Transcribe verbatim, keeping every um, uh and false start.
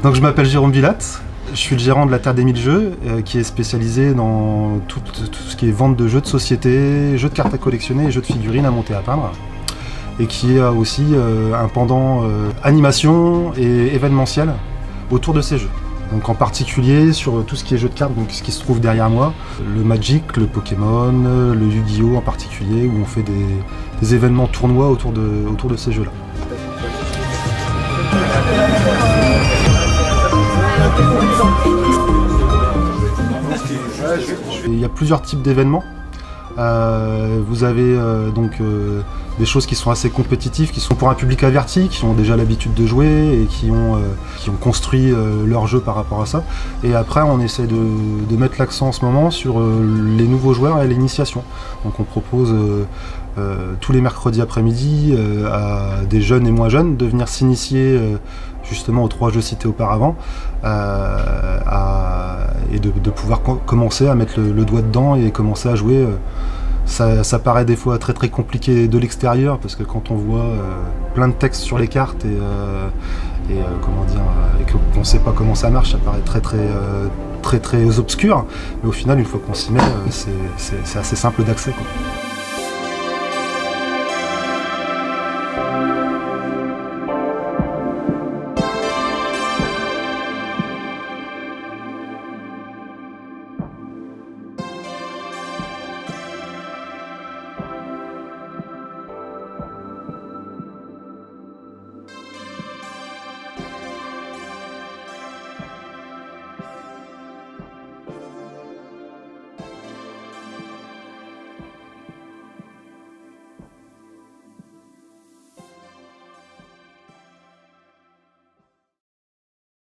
Donc je m'appelle Jérôme Vilat, je suis le gérant de la Terre des Mille Jeux, euh, qui est spécialisé dans tout, tout ce qui est vente de jeux de société, jeux de cartes à collectionner et jeux de figurines à monter à peindre. Et qui a aussi euh, un pendant euh, animation et événementiel autour de ces jeux. Donc en particulier sur tout ce qui est jeux de cartes, donc ce qui se trouve derrière moi, le Magic, le Pokémon, le Yu-Gi-Oh en particulier, où on fait des, des événements tournois autour de, autour de ces jeux-là. Il y a plusieurs types d'événements. Euh, vous avez euh, donc euh, des choses qui sont assez compétitives, qui sont pour un public averti, qui ont déjà l'habitude de jouer et qui ont, euh, qui ont construit euh, leur jeu par rapport à ça. Et après on essaie de, de mettre l'accent en ce moment sur euh, les nouveaux joueurs et l'initiation. Donc on propose euh, euh, tous les mercredis après-midi euh, à des jeunes et moins jeunes de venir s'initier euh, justement aux trois jeux cités auparavant euh, à, et de, de pouvoir co commencer à mettre le, le doigt dedans et commencer à jouer. Euh, ça, ça paraît des fois très très compliqué de l'extérieur parce que quand on voit euh, plein de textes sur les cartes et, euh, et euh, comment dire, et qu'on ne sait pas comment ça marche, ça paraît très très euh, très très obscur, mais au final une fois qu'on s'y met, euh, c'est assez simple d'accès, quoi.